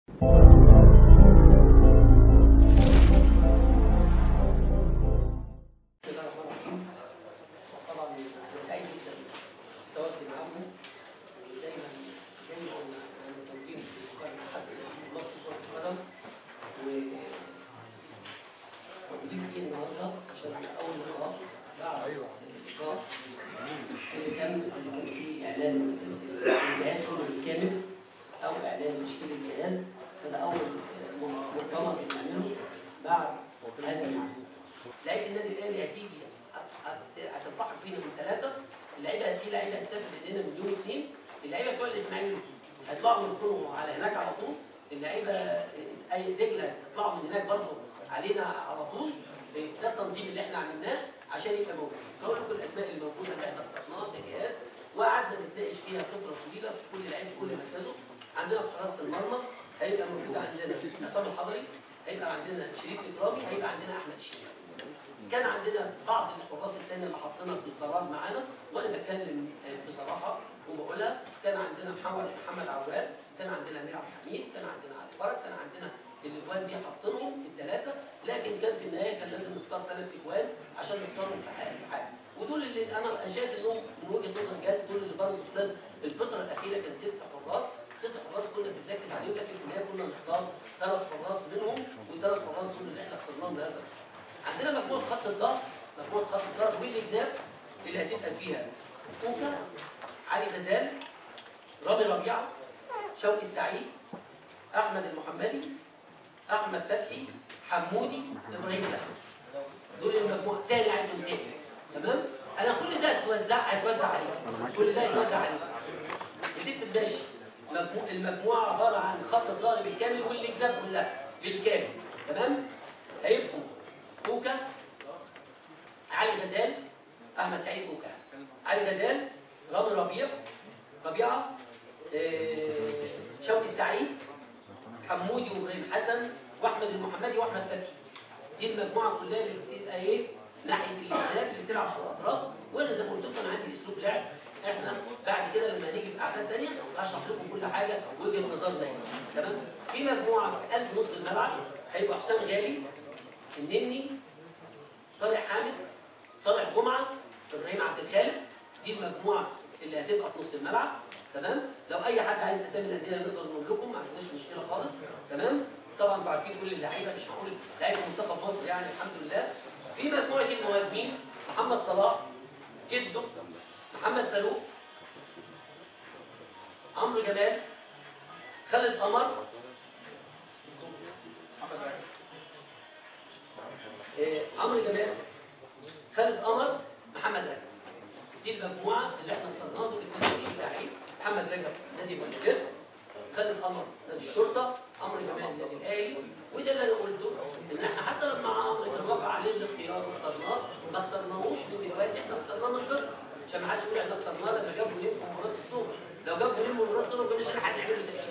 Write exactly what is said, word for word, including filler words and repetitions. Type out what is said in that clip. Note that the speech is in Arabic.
موجودين فيه النهارده عشان اول لقاء بعد اللقاء اللي تم اللي كان فيه اعلان الجهاز كله بالكامل او اعلان تشكيل الجهاز. فده اول مؤتمر بنعمله بعد هذا المعلوم. لعيبه النادي الاهلي هتيجي هتلتحق فينا من ثلاثه، اللعيبه في لعيبه هتسافر لنا من يوم اثنين، اللعيبه بتوع الاسماعيلي هيطلعوا من الكونغو على هناك على طول، اللعيبه اي دجله هيطلعوا من هناك برضه علينا على طول. ده التنظيم اللي احنا عملناه عشان يبقى موجود. هقول لكم الاسماء اللي موجوده اللي احنا اخترناها كجهاز وقعدنا نتناقش فيها فتره طويله في كل لعيب في كل مركزه. عندنا في حراسه المرمى هيبقى موجود عندنا عصام الحضري، هيبقى عندنا شريف اكرامي، هيبقى عندنا احمد الشيخ. كان عندنا بعض الحراس الثانيه اللي حطينا في القرار معانا وانا بتكلم بصراحه وبقولها. كان عندنا محمد محمد عواد، كان عندنا امير عبد الحميد، كان عندنا علي فرج، كان عندنا الاجوان دي حاطينهم الثلاثه، لكن كان في النهايه كان لازم نختار ثلاث اجوان عشان نختارهم في حاجه في حاجه. ودول اللي انا شايف انهم من وجهه نظر الجهاز دول اللي برزوا خلال الفتره الاخيره. كان ست حراس، ست حراس كنا بنركز عليهم، لكن في النهايه كنا نختار ثلاث حراس منهم، والثلاث حراس دول اللي احنا اخترناهم لهذا. عندنا مجموعه خط الضغط، مجموعه خط الضغط والجناب اللي هتبقى فيها كوكا، علي غزال، رامي ربيعه، شوقي السعيد، احمد المحمدي، احمد فتحي، حمودي، ابراهيم حسن. دول المجموعه ثاني عندهم تاني. تمام؟ انا كل ده هتوزع هيتوزع عليك. كل ده هيتوزع عليك. بتكتب ماشي. المجموعه عباره عن خط الظهر بالكامل والجناب كلها بالكامل. تمام؟ هيبقوا كوكا، علي غزال، احمد سعيد كوكا، علي غزال، رامي ربيع، ربيعه، آه، شوقي السعيد، حمودي وابراهيم حسن، واحمد المحمدي واحمد فتحي. دي المجموعه كلها اللي بتبقى ايه؟ ناحيه الجناب اللي بتلعب على الاطراف. وانا زي ما قلت لكم انا عندي اسلوب لعب. احنا بعد كده لما هنيجي في اعداد ثانيه هشرح لكم كل حاجه وجهه نظرنا ايه. تمام؟ في مجموعه في قلب نص الملعب هيبقى حسام غالي، النني، طارق حامد، صالح جمعه، ابراهيم عبد الخالق. دي المجموعه اللي هتبقى في نص الملعب. تمام؟ لو اي حد عايز اسامي الانديه نقدر نقول لكم، ما عندناش مشكله خالص. تمام؟ طبعا انتوا عارفين كل اللعيبه، مش هقول لعيبه منتخب مصر يعني الحمد لله. في مجموعه المهاجمين محمد صلاح، جدو، محمد فاروق، عمرو جمال، خالد قمر، إيه عمرو جمال، خالد قمر، محمد رجب. دي المجموعه اللي احنا اخترناها دول اثنين وعشرين لعيب. محمد رجب نادي المنجد، خالد قمر نادي الشرطه، عمرو جمال نادي الاهلي. وده اللي انا قلته ان احنا حتى لما عمرو كان وقع عليه الاختيار واخترناه ما اخترناهوش من دلوقتي، احنا اخترناه من غير عشان ما حدش يقول احنا اخترناه لما جاب جولين في مباراه السوبر. لو جاب جولين في مباراه السوبر ما كناش هنعمل له تاشيره.